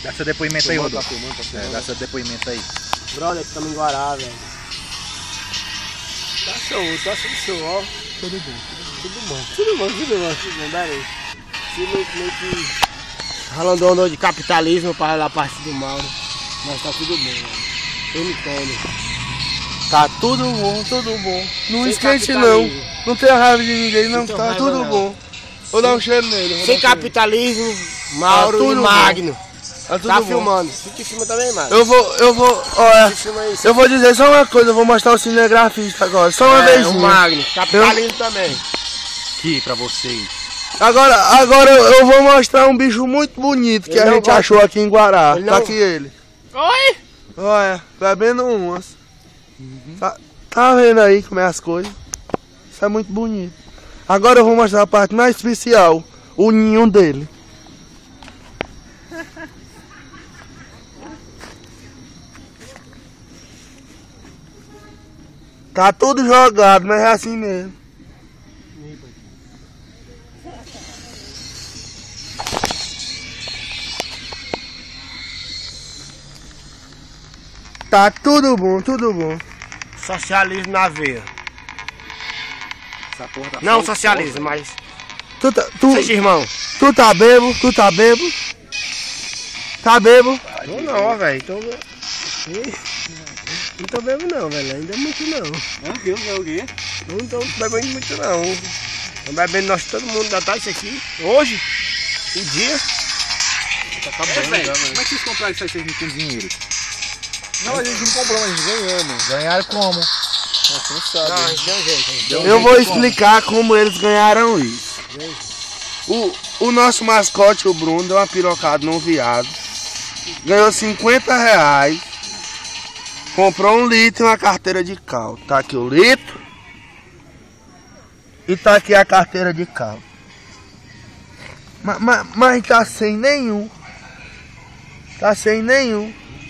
Dá seu depoimento aí, Rodolfo. Dá seu depoimento aí. Brother, estamos em Guará, velho. Tá show, ó. Tudo bom, daí. Simplesmente ralando de capitalismo para lá parte do mal, né? Mas tá tudo bom, velho. Eu me entendo. Tá tudo bom. Não Sem esquente capitalismo. não. Não tem raiva de ninguém, não. Não tem Tá raiva, tudo não. bom. Vou dar um cheiro nele. Sem capitalismo, Mauro tudo e bom. Magno. Tá tudo Tá bom. filmando. Fica em cima também, Magno. Eu vou, olha. Fica em cima aí. Eu vou dizer só uma coisa, eu vou mostrar o cinegrafista agora. Só uma vez. o Magno. Capitalismo também. Aqui pra vocês. Agora eu vou mostrar um bicho muito bonito que Ele a não gente vai- achou aqui em Guará. Ele Tá não- aqui ele. Oi! Olha, bebendo umas. Tá vendo aí como é as coisas? Isso é muito bonito. Agora eu vou mostrar a parte mais especial. O ninho dele. Tá tudo jogado, mas é assim mesmo. Tá tudo bom, tudo bom. Socialismo na veia. Essa porra tá Não só- socialismo, mas. Tu Seja irmão. tá bebo? Tu tá bebo? Tá bebo? Eu não, ó, velho. Não tô bebendo não, velho. Ainda é muito não. Meu Deus, é o quê? Não tô bebendo muito não. Tô bebendo nós todo mundo da tarde isso aqui. Hoje. O dia. Tá acabando, velho. como é que vocês compraram isso aí se vocês não têm dinheiro? Não, a gente não comprou, mas a gente ganhamos. Ganharam como? Nossa, não sabe. Não, a gente deu um jeito. Eu vou explicar como eles ganharam isso. O nosso mascote, o Bruno, deu uma pirocada num viado. Ganhou 50 reais. Comprou 1 litro e uma carteira de cal. Tá aqui o litro. E tá aqui a carteira de cal. Mas tá sem nenhum. Tá sem nenhum.